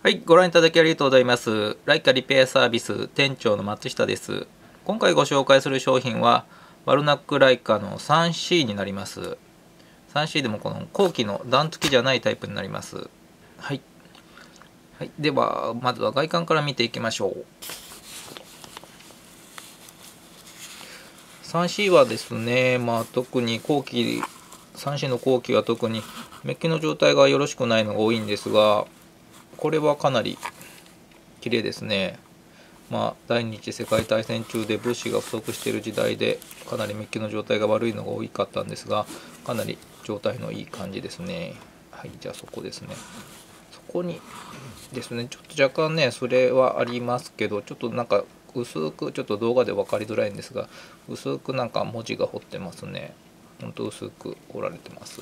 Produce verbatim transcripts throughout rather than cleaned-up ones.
はい、ご覧いただきありがとうございます。ライカリペアサービス店長の松下です。今回ご紹介する商品はワルナックライカの スリーシー になります。スリーシー でもこの後期の段付きじゃないタイプになります。はい。はい、ではまずは外観から見ていきましょう。スリーシー はですね、まあ特に後期、スリーシー の後期は特にメッキの状態がよろしくないのが多いんですが、これはかなり綺麗ですね。まあ、第二次世界大戦中で物資が不足している時代でかなりメッキの状態が悪いのが多かったんですが、かなり状態のいい感じですね。はい、じゃあそこですね。そこにですね、ちょっと若干ねそれはありますけど、ちょっとなんか薄く、ちょっと動画で分かりづらいんですが、薄くなんか文字が彫ってますね。ほんと薄く彫られてます。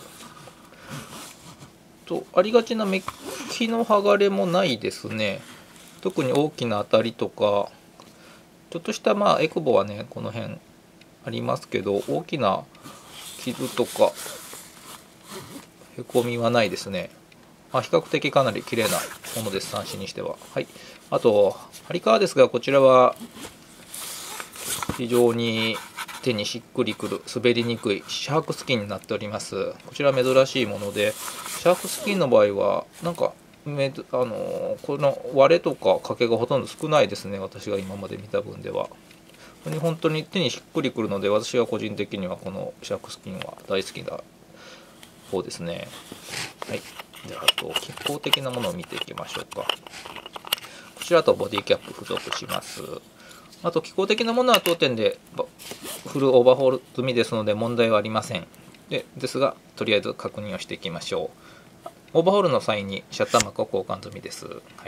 とありがちなメッキの剥がれもないですね。特に大きな当たりとかちょっとしたまあエクボはねこの辺ありますけど、大きな傷とかへこみはないですね。まあ、比較的かなり綺麗なものです、三振にしては。はい、あとハリカーですが、こちらは非常に手にしっくりくる、滑りにくいシャークスキンになっております。こちら珍しいもので、シャークスキンの場合はなんかめあのこの割れとか欠けがほとんど少ないですね、私が今まで見た分では。本当に手にしっくりくるので、私は個人的にはこのシャークスキンは大好きな方ですね。はい、であと機構的なものを見ていきましょうか。こちらとボディキャップ付属します。あと機構的なものは当店でフルオーバーホール済みですので問題はありません。でですがとりあえず確認をしていきましょう。オーバーホールの際にシャッター膜を交換済みです。はい、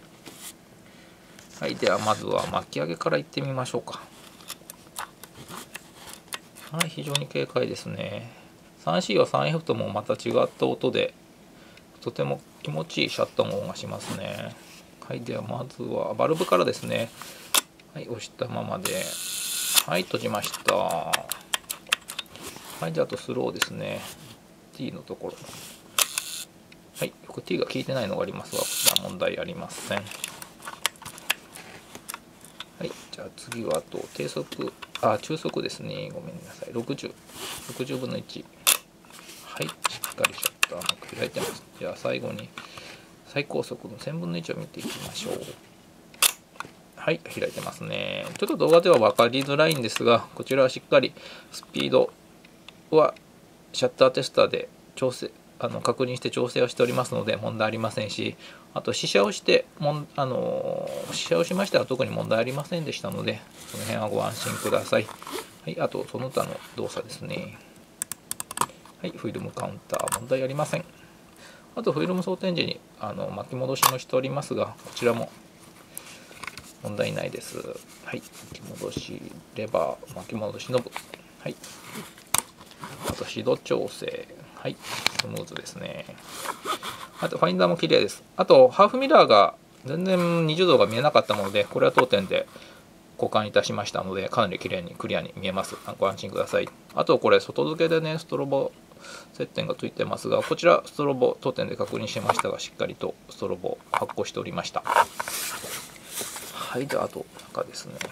はい、ではまずは巻き上げからいってみましょうか。はい、非常に軽快ですね。 スリーシー は スリーエフ ともまた違った音でとても気持ちいいシャッター音がしますね。はい、ではまずはバルブからですね。はい、押したままで、はい、閉じました。はい、じゃああとスローですね。 T のところ、はい、これ T が効いてないのがありますが、こちら問題ありません。はい、じゃあ次はあと低速、あ中速ですね、ごめんなさい、ろくじゅう、ろくじゅうぶんのいち。はい、しっかりシャッター幕開いてます。じゃあ最後に最高速のせんぶんのいちを見ていきましょう。はい、開いてますね。ちょっと動画では分かりづらいんですが、こちらはしっかりスピードはシャッターテスターで調整あの確認して調整をしておりますので問題ありませんし、あと試写をしてもんあの試写をしましたら特に問題ありませんでしたので、その辺はご安心ください。はい、あとその他の動作ですね。はい、フィルムカウンター問題ありません。あとフィルム装填時にあの巻き戻しもしておりますが、こちらも問題ないです。はい、巻き戻しレバー、巻き戻しノブ、はい、あとシド調整、はい、スムーズですね。あとファインダーも綺麗です。あとハーフミラーが全然にじゅうどが見えなかったもので、これは当店で交換いたしましたので、かなり綺麗にクリアに見えます。ご安心ください。あとこれ外付けでねストロボ接点がついてますが、こちらストロボ当店で確認しましたが、しっかりとストロボ発光しておりました。はい、じゃああと中ですね。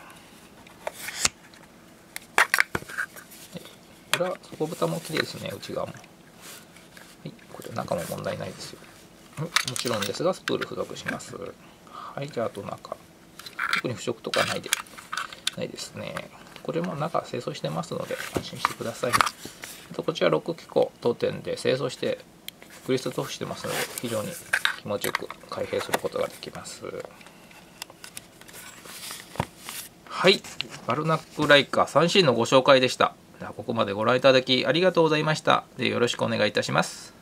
これは底蓋も綺麗ですね、内側も。はい、これ中も問題ないですよ。もちろんですがスプール付属します。はい、じゃああと中、特に腐食とかないでないですね。これも中清掃してますので安心してください。あとこちらロック機構当店で清掃してグリス塗布してますので、非常に気持ちよく開閉することができます。はい、ワルナックライカ スリーシー のご紹介でした。ここまでご覧いただきありがとうございました。でよろしくお願いいたします。